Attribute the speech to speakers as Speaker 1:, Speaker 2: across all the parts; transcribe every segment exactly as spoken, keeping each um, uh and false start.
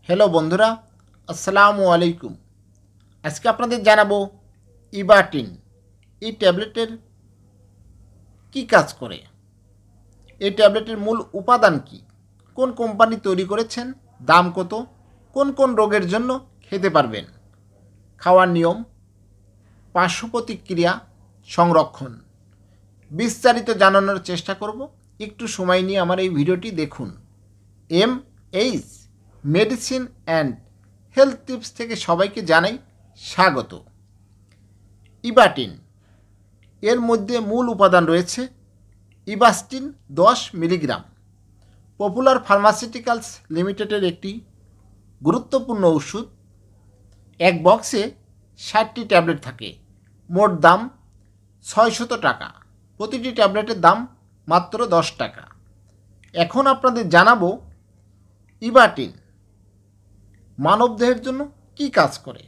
Speaker 1: Hello बंधुरा अस्सलामु आलैकुम। आज के आपनादेर जानाबो इबाटिन এই ট্যাবলেটের কি কাজ করে, এই ট্যাবলেটের মূল উপাদান কি, কোন কোম্পানি তৈরি করেছেন, দাম কত, কোন কোন রোগের জন্য খেতে পারবেন, খাওয়ার নিয়ম, পার্শ্ব প্রতিক্রিয়া, সংরক্ষণ বিস্তারিত জানানোর চেষ্টা করব। একটু সময় নিয়ে আমার এই ভিডিওটি দেখুন। M H medicine and health tips থেকে সবাইকে জানাই স্বাগত। ইবাটিন এর মধ্যে মূল উপাদান রয়েছে ইবাস্টিন দশ মিলিগ্রাম। পপুলার ফার্মাসিউটিক্যালস লিমিটেডের একটি গুরুত্বপূর্ণ ওষুধ। এক বক্সে ষাটটি ট্যাবলেট থাকে। মোট দাম ছয়শত টাকা। প্রতিটি ট্যাবলেটের দাম মাত্র দশ টাকা। এখন আপনাদের জানাবো ইবাটিন মানবদেহের জন্য কি কাজ করে,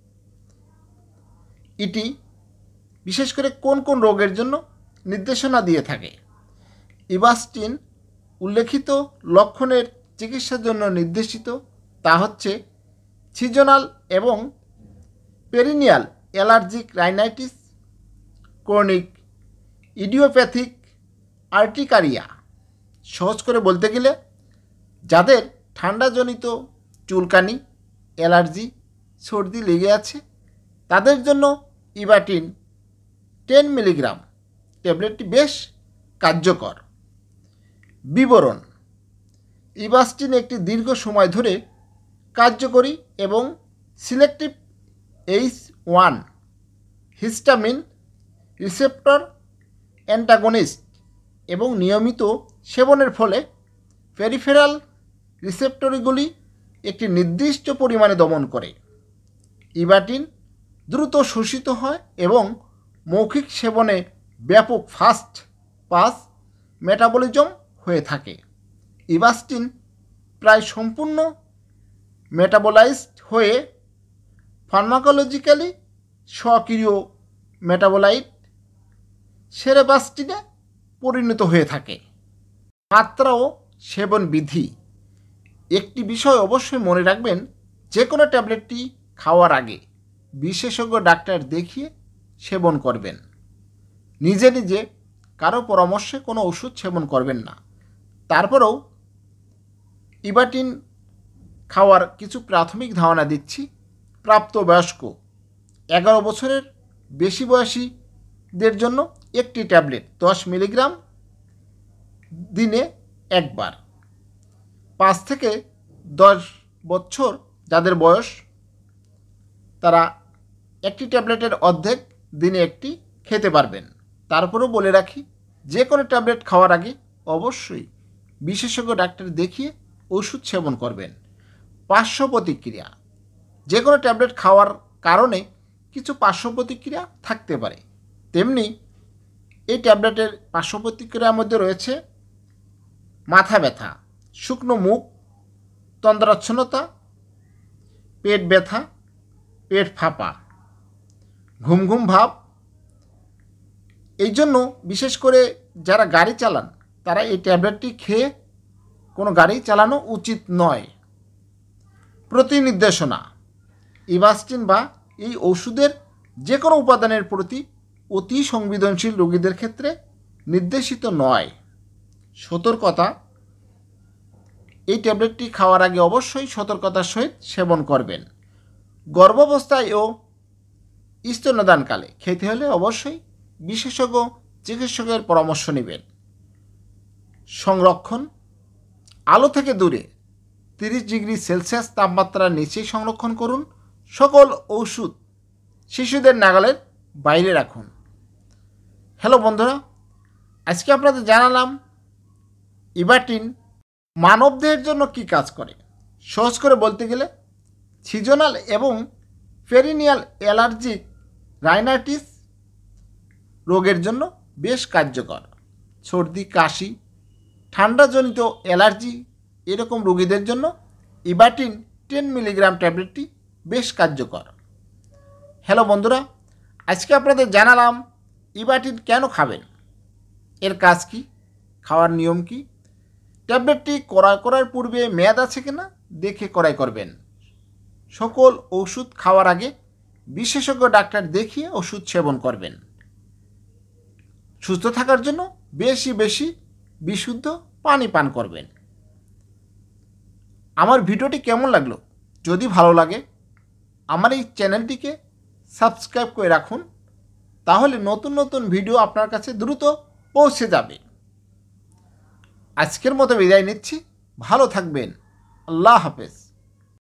Speaker 1: এটি বিশেষ করে কোন কোন রোগের জন্য নির্দেশনা দিয়ে থাকে। ইবাস্টিন উল্লেখিত লক্ষণের চিকিৎসার জন্য নির্দেশিত, তা হচ্ছে সিজনাল এবং perennial allergic rhinitis, chronic idiopathic urticaria. সহজ করে বলতে গেলে যাদের ঠান্ডাজনিত চুলকানি, অ্যালার্জি, সর্দি লেগে আছে তাদের জন্য ইবাটিন দশ মিলিগ্রাম ট্যাবলেটটি বেশ কার্যকর। বিবরণ: ইবাস্টিন একটি দীর্ঘ সময় ধরে কার্যকরী এবং selective H one histamine receptor antagonist এবং নিয়মিত সেবনের ফলে পেরিফেরাল রিসেপ্টরগুলি একটি নির্দিষ্ট পরিমাণে দমন করে। ইবাটিন দ্রুত শোষিত হয় এবং মৌখিক সেবনে ব্যাপক ফাস্ট পাস মেটাবলিজম হয়ে থাকে। ইবাস্টিন প্রায় সম্পূর্ণ মেটাবলাইজড হয়ে ফার্মাকোলজিক্যালি সক্রিয় মেটাবোলাইট সেরেবাস্টিনে পরিণত হয়ে থাকে। মাত্রা ও সেবন বিধি: একটি বিষয় অবশ্যই মনে রাখবেন, যে কোনো ট্যাবলেটটি খাওয়ার আগে বিশেষজ্ঞ ডাক্তার দেখিয়ে সেবন করবেন। নিজে নিজে কারো পরামর্শে কোনো ওষুধ সেবন করবেন না। তারপরেও ইবাটিন খাওয়ার কিছু প্রাথমিক ধারণা দিচ্ছি। প্রাপ্তবয়স্ক এগারো বছরের বেশি বয়সীদের জন্য একটি ট্যাবলেট দশ মিলিগ্রাম দিনে একবার। পাঁচ থেকে দশ বছর যাদের বয়স তারা একটি ট্যাবলেটের অর্ধেক দিনে একটি খেতে পারবেন। তারপরেও বলে রাখি, যে কোনো ট্যাবলেট খাওয়ার আগে অবশ্যই বিশেষজ্ঞ ডাক্তার দেখিয়ে ওষুধ সেবন করবেন। পার্শ্ব প্রতিক্রিয়া: যে কোনো ট্যাবলেট খাওয়ার কারণে কিছু পার্শ্ব প্রতিক্রিয়া থাকতে পারে, তেমনি এই ট্যাবলেটের পার্শ্ব প্রতিক্রিয়ার মধ্যে রয়েছে মাথা ব্যথা, শুকনো মুখ, তন্দ্রাচ্ছন্নতা, পেট ব্যথা, পেট ফাঁপা, ঘুম ঘুম ভাব। এই জন্য বিশেষ করে যারা গাড়ি চালান তারা এই ট্যাবলেটটি খেয়ে কোনো গাড়ি চালানো উচিত নয়। প্রতি নির্দেশনা: ইবাস্টিন বা এই ওষুধের যে কোনো উপাদানের প্রতি অতি সংবেদনশীল রোগীদের ক্ষেত্রে নির্দেশিত নয়। সতর্কতা: এই ট্যাবলেটটি খাওয়ার আগে অবশ্যই সতর্কতার সহিত সেবন করবেন। গর্ভাবস্থায় ও স্তন্যদানকালে খেতে হলে অবশ্যই বিশেষজ্ঞ চিকিৎসকের পরামর্শ নেবেন। সংরক্ষণ: আলো থেকে দূরে তিরিশ ডিগ্রি সেলসিয়াস তাপমাত্রার নিচেই সংরক্ষণ করুন। সকল ওষুধ শিশুদের নাগালের বাইরে রাখুন। হ্যালো বন্ধুরা, আজকে আপনাদের জানালাম ইবাটিন মানবদেহের জন্য কি কাজ করে। সহজ করে বলতে গেলে সিজনাল এবং পেরিনিয়াল অ্যালার্জিক রাইনাইটিস রোগের জন্য বেশ কার্যকর। সর্দি, কাশি, ঠান্ডাজনিত অ্যালার্জি এরকম রোগীদের জন্য ইবাটিন দশ মিলিগ্রাম ট্যাবলেটটি বেশ কার্যকর। হ্যালো বন্ধুরা, আজকে আপনাদের জানালাম ইবাটিন কেন খাবেন, এর কাজ কি, খাওয়ার নিয়ম কি, ট্যাবলেটটি ক্রয় করার পূর্বে মেয়াদ আছে কিনা দেখে ক্রয় করবেন। সকল ওষুধ খাওয়ার আগে বিশেষজ্ঞ ডাক্তার দেখিয়ে ওষুধ সেবন করবেন। সুস্থ থাকার জন্য বেশি বেশি বিশুদ্ধ পানি পান করবেন। আমার ভিডিওটি কেমন লাগলো? যদি ভালো লাগে আমার এই চ্যানেলটিকে সাবস্ক্রাইব করে রাখুন, তাহলে নতুন নতুন ভিডিও আপনার কাছে দ্রুত পৌঁছে যাবে। আজকের মতো বিদায় নিচ্ছি। ভালো থাকবেন। আল্লাহ হাফেজ।